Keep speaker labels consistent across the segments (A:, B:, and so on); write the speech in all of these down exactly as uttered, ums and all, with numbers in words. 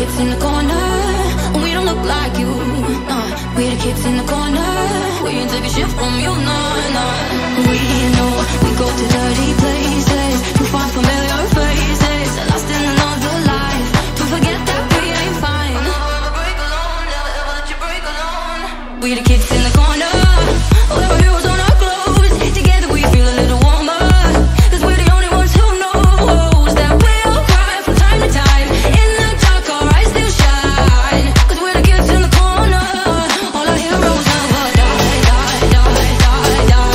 A: kids in the corner, we don't look like you. Nah, we the kids in the corner, we ain't taking shit from you. Nah, nah. We know we go to dirty places to find familiar faces, lost in another life to forget that we ain't fine. Never ever break alone, never ever let you break alone. We the kids in the corner, we're heroes on our clothes. Together we feel a little warmer, 'cause we're the only ones who knows that we all cry from time to time. In the dark our eyes still shine, 'cause we're the kids in the corner. All our heroes never die, die, die, die, die, die.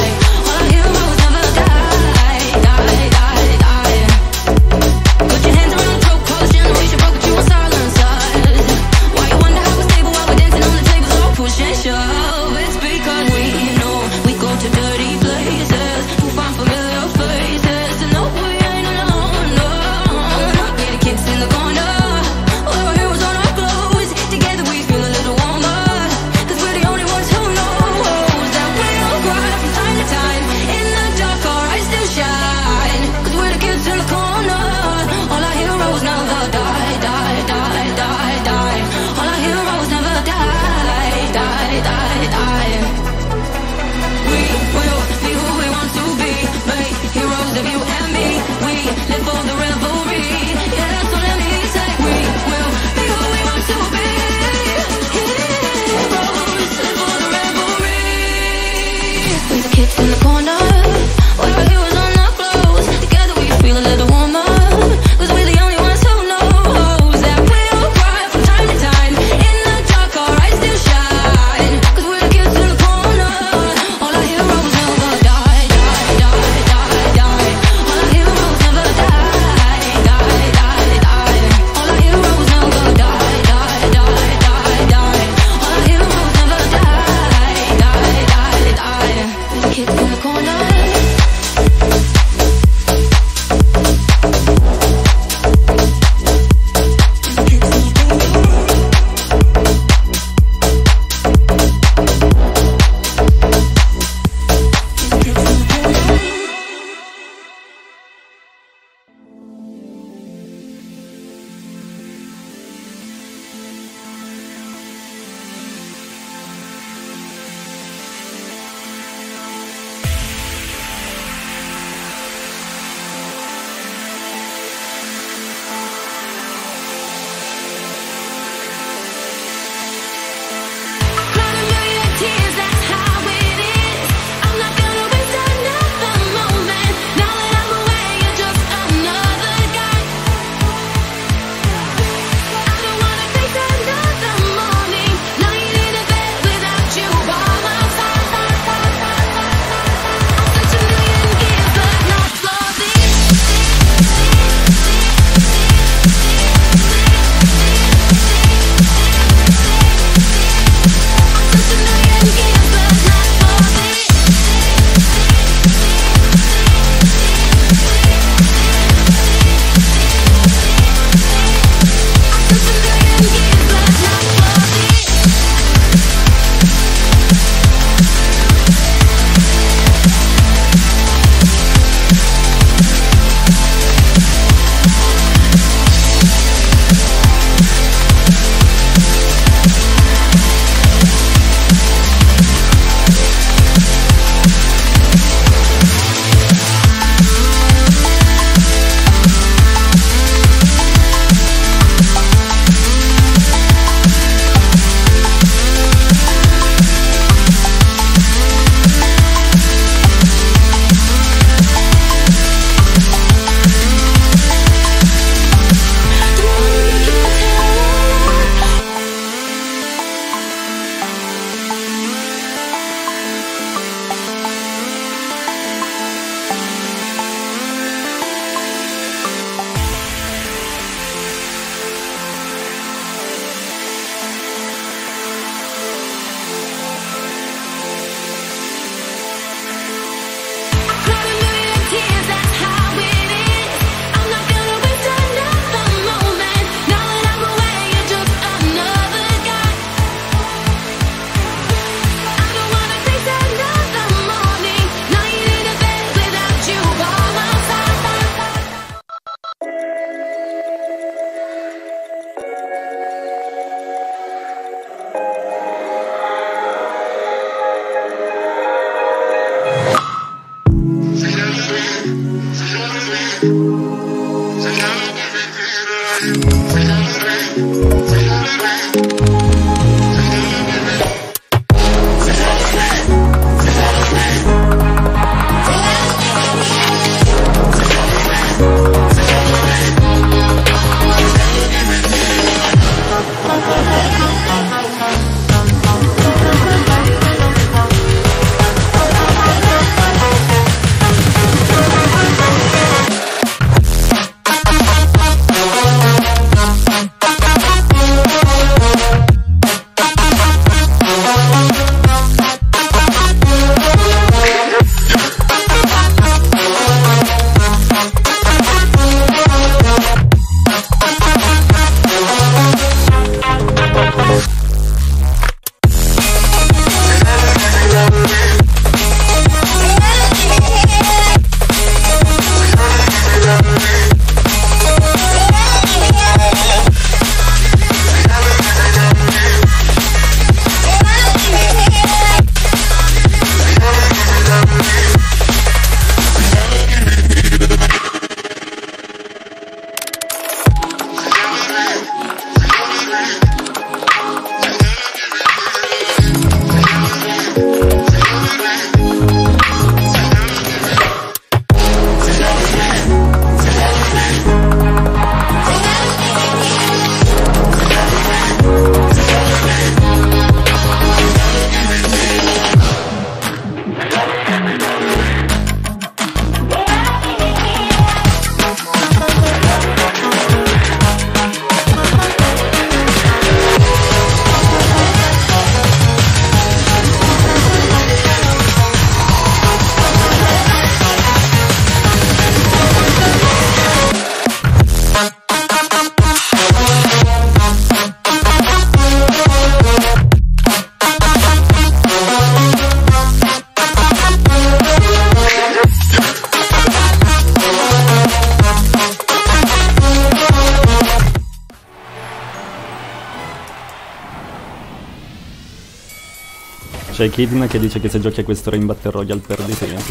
B: C'è Kidna che dice che se giochi a quest'ora in Battle Royale perdi sempre.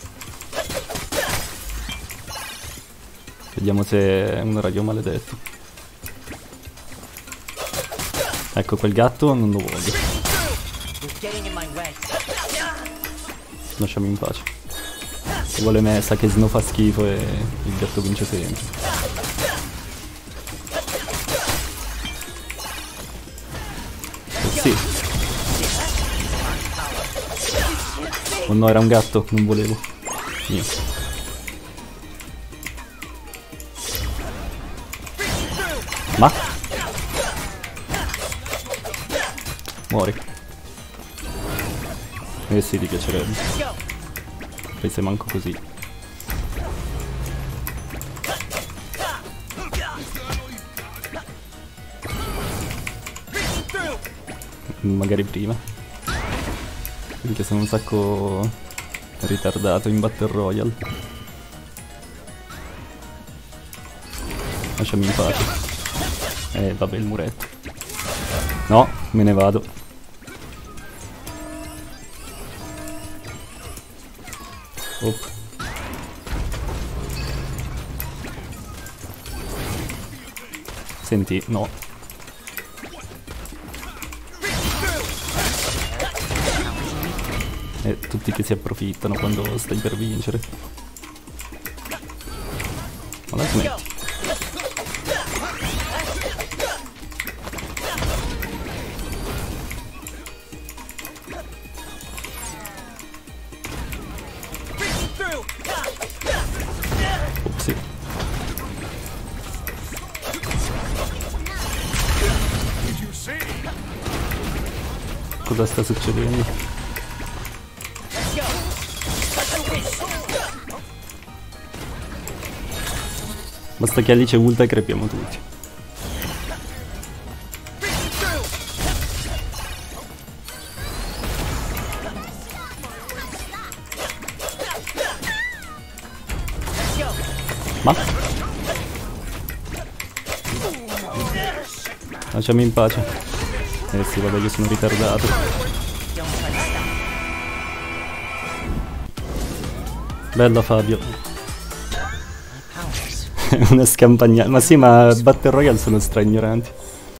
B: Vediamo se è un orario maledetto. Ecco, quel gatto non lo voglio. Lasciami in pace. Se vuole me sa che Snow fa schifo e il gatto vince sempre. Eh sì. Oh no, era un gatto, non volevo. Niente. Ma? Muori. Eh sì, ti piacerebbe. Poi se manco così. Magari prima. Perché sono un sacco ritardato in Battle Royale. Lasciami in pace. Eh vabbè, il muretto. No, me ne vado. Op. Senti, no. E tutti che si approfittano quando stai per vincere. Ma la smetti. Opsi. Cosa sta succedendo? Basta che Alice ulta e crepiamo tutti. Ma? Lasciami in pace. Eh sì, vabbè, io sono ritardato. Bella Fabio. Una scampagnata. Ma sì, ma Battle Royale sono stra ignoranti.